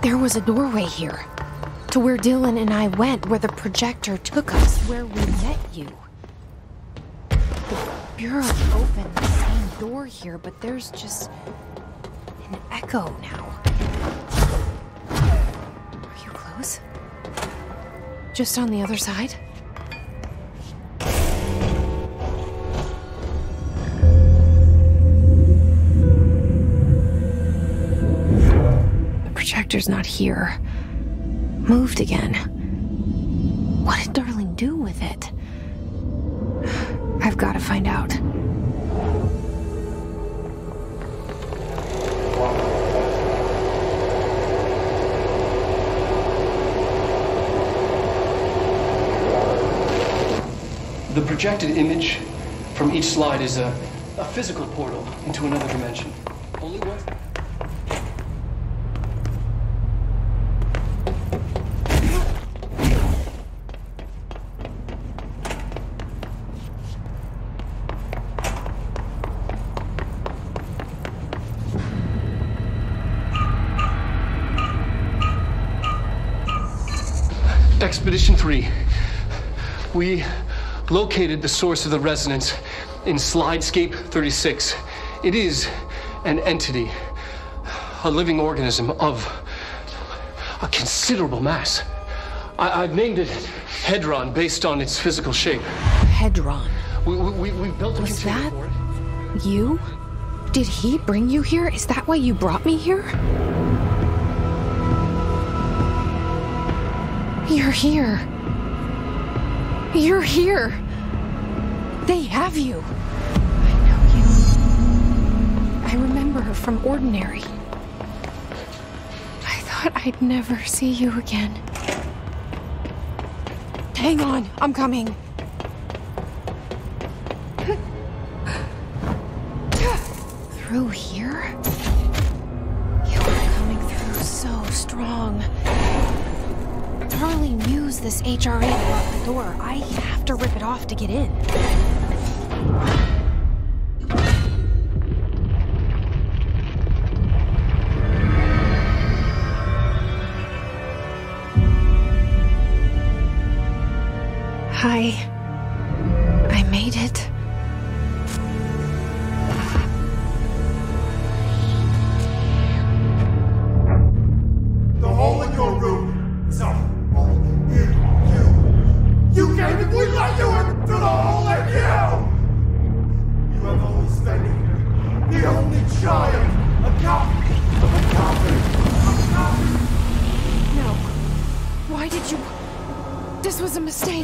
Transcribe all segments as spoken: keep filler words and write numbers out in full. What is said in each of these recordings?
There was a doorway here, to where Dylan and I went, where the projector took us, where we met you. The bureau opened the same door here, but there's just an echo now. Are you close? Just on the other side? The projector's not here. Moved again. What did Darling do with it? I've got to find out. The projected image from each slide is a, a physical portal into another dimension. Only one. Expedition three. We located the source of the resonance in Slidescape thirty-six. It is an entity, a living organism of a considerable mass. I I've named it Hedron based on its physical shape. Hedron. We, we, we built a Was container that for it. you? Did he bring you here? Is that why you brought me here? You're here. You're here. They have you. I know you. I remember her from Ordinary. I thought I'd never see you again. Hang on, I'm coming. Through here? You are coming through so strong. Darling used this H R A to lock the door. I have to rip it off to get in. Hi. I made it. The hole in your room is a hole in you. You came and we let you into the hole in you! You have always been here. The only child. A copy. A copy. A copy. No. Why did you... This was a mistake.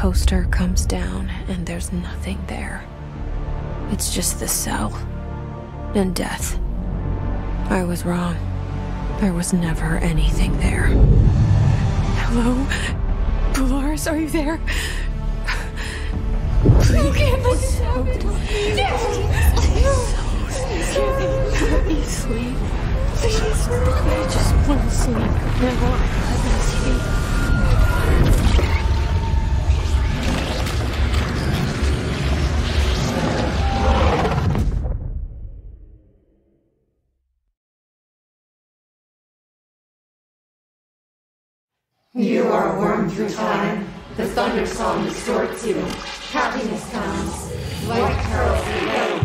poster comes down and there's nothing there. It's just the cell. And death. I was wrong. There was never anything there. Hello? Polaris, are you there? You can't let this happen. Let me sleep. Please. I just want to sleep. Now I can escape. You are worn through time. The thunder song distorts you. Happiness comes. White pearls, yellow